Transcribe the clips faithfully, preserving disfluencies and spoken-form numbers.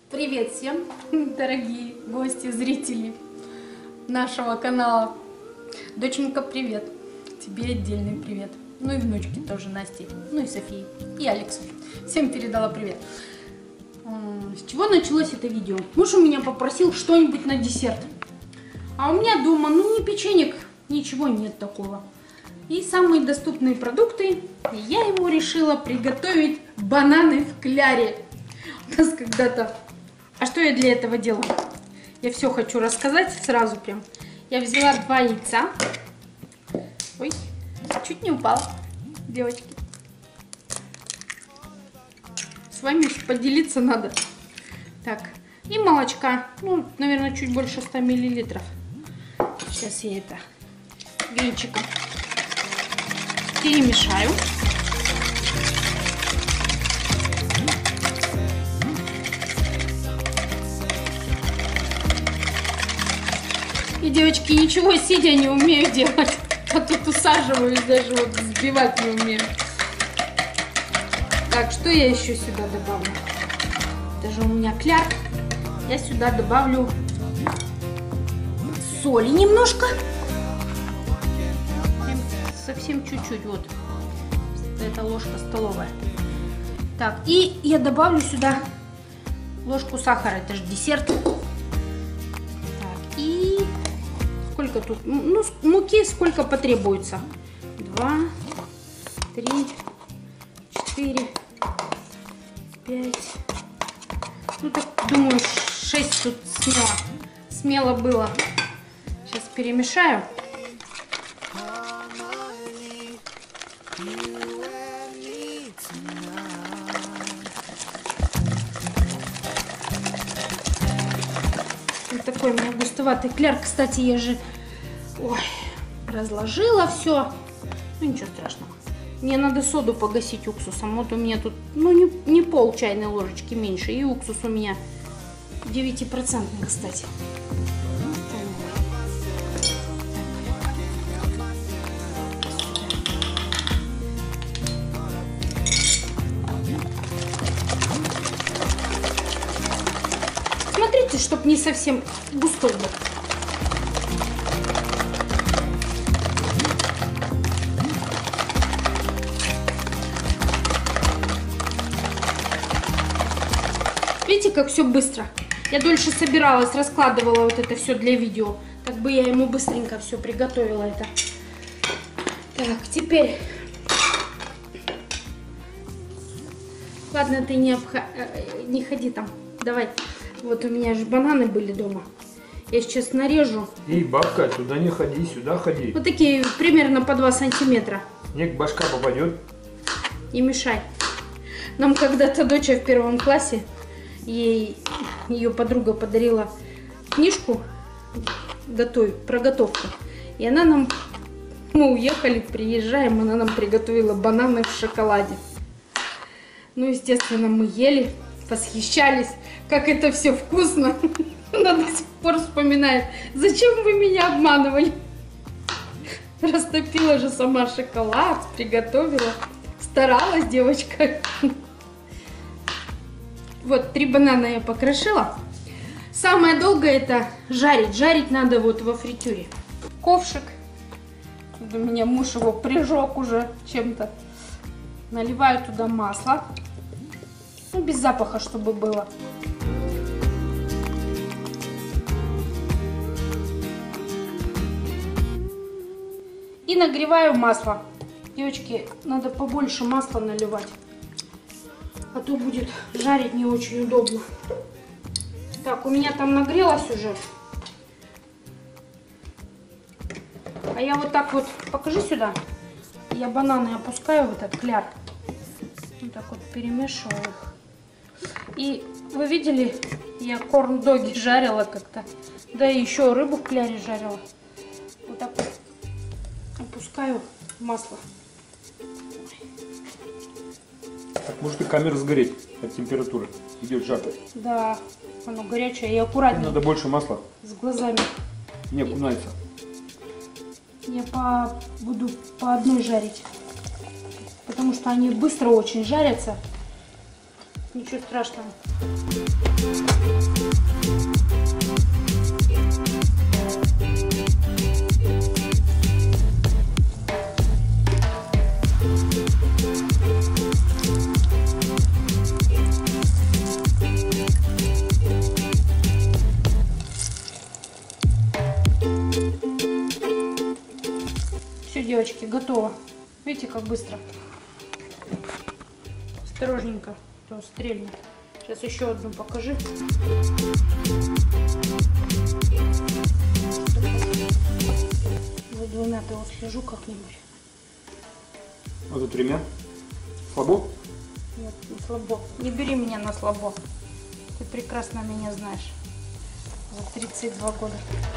Привет всем, дорогие гости, зрители нашего канала. Доченька, привет. Тебе отдельный привет. Ну и внучке тоже, Насте, ну и Софии, и Алексу. Всем передала привет. С чего началось это видео? Муж у меня попросил что-нибудь на десерт. А у меня дома, ну, ни печенек, ничего нет такого. И самые доступные продукты, я ему решила приготовить бананы в кляре. У нас когда-то... А что я для этого делала? Я все хочу рассказать сразу прям. Я взяла два яйца. Ой, чуть не упала, девочки. С вами поделиться надо. Так, и молочка. Ну, наверное, чуть больше ста миллилитров. Сейчас я это венчиком перемешаю. И, девочки, ничего сидя не умею делать. А тут усаживаюсь, даже вот взбивать не умею. Так, что я еще сюда добавлю? Это же у меня кляр. Я сюда добавлю соли немножко. Совсем чуть-чуть, вот. Это ложка столовая. Так, и я добавлю сюда ложку сахара. Это же десерт. Так, и... Сколько тут? Ну, муки сколько потребуется. Два, три, четыре, пять. Ну, так, думаю, шесть тут смело, смело было. Сейчас перемешаю. Вот такой у меня густоватый кляр. Кстати, я же ой, разложила все. Ну, ничего страшного. Мне надо соду погасить уксусом. Вот у меня тут, ну, не, не пол чайной ложечки меньше. И уксус у меня девятипроцентный, кстати. Смотрите, чтобы не совсем густой был. Видите, как все быстро. Я дольше собиралась, раскладывала вот это все для видео. Так бы я ему быстренько все приготовила это. Так, теперь... Ладно, ты не, обха... не ходи там. Давай. Вот у меня же бананы были дома. Я сейчас нарежу. И бабка, туда не ходи, сюда ходи. Вот такие примерно по два сантиметра. Не башка попадет. Не мешай. Нам когда-то дочь в первом классе, ей ее подруга подарила книжку готовь, про готовку. И она нам, мы уехали, приезжаем, она нам приготовила бананы в шоколаде. Ну, естественно, мы ели, восхищались, как это все вкусно. Она до сих пор вспоминает, зачем вы меня обманывали. Растопила же сама шоколад, приготовила. Старалась девочка. Вот, три банана я покрошила. Самое долгое это жарить. Жарить надо вот во фритюре. Ковшик. Вот у меня муж его прижег уже чем-то. Наливаю туда масло. Ну, без запаха, чтобы было. И нагреваю масло. Девочки, надо побольше масла наливать. А то будет жарить не очень удобно. Так, у меня там нагрелось уже. А я вот так вот, покажи сюда. Я бананы опускаю в этот кляр. Вот так вот перемешиваю их. И вы видели, я корн-доги жарила как-то. Да и еще рыбу в кляре жарила. Вот так вот опускаю масло. Так, может и камера сгореть от температуры. Идет жар. Да, оно горячее и аккуратнее. Надо больше масла. С глазами. Не окунается. Я по... буду по одной жарить. Потому что они быстро очень жарятся. Ничего страшного. девочки, готово. Видите, как быстро. Осторожненько, то стрельнет. Сейчас еще одну покажи. За двумя-то вот слежу как-нибудь. А за тремя? Слабо? Нет, не слабо. Не бери меня на слабо. Ты прекрасно меня знаешь. За тридцать два года.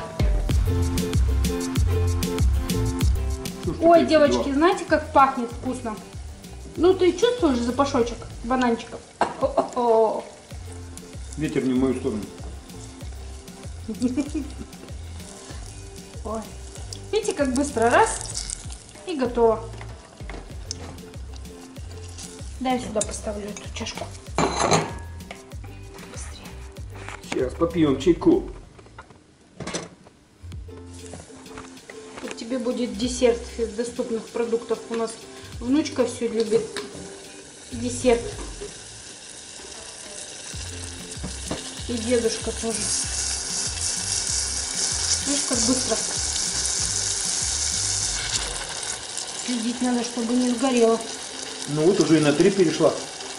Слушай, Ой, девочки, два. Знаете, как пахнет вкусно? Ну, ты чувствуешь запашочек бананчиков? О-о-о. Ветер не в мою сторону. Ой. Видите, как быстро раз и готово. Дай сюда поставлю эту чашку. Быстрее. Сейчас попьем чайку. Вот тебе будет десерт из доступных продуктов. У нас внучка все любит десерт. И дедушка тоже. Видишь, как быстро. Следить надо, чтобы не сгорело. Ну вот уже и на три перешла.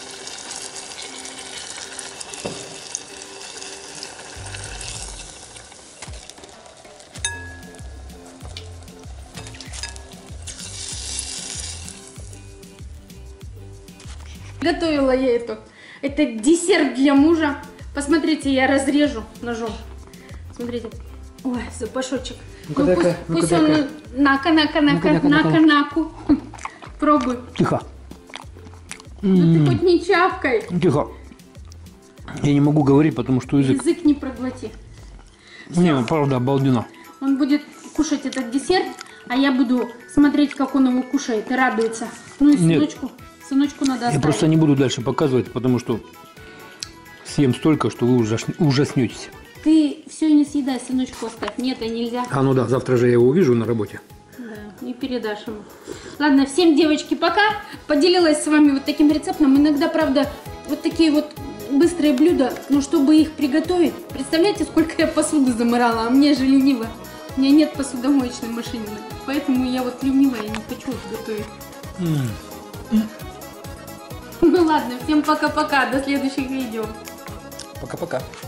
Готовила я эту. Это десерт для мужа. Посмотрите, я разрежу ножом. Смотрите. Ой, запашочек. Ну-ка, ну, дай-ка, пусть ну-ка, пусть дай-ка. он нака, нака, нака, Ну-ка, нака, ну-ка, наку. Пробуй. Тихо. Ну ты хоть не чавкай. Тихо. Я не могу говорить, потому что язык... Язык не проглоти. Не, ну, правда, обалденно. Он будет кушать этот десерт, а я буду смотреть, как он его кушает и радуется. Ну и Нет. сыночку, сыночку надо оставить. Я просто не буду дальше показывать, потому что съем столько, что вы ужас... ужаснетесь. Ты все не съедай, сыночку оставь. Нет, это нельзя. А ну да, завтра же я его увижу на работе. Да, не передашь ему. Ладно, всем, девочки, пока. Поделилась с вами вот таким рецептом. Иногда, правда, вот такие вот быстрые блюда, но чтобы их приготовить, представляете, сколько я посуды замырала, а мне же лениво. У меня нет посудомоечной машины, поэтому я вот ленивая, я не хочу их готовить. Mm. Ну ладно, всем пока-пока, до следующих видео. Пока-пока.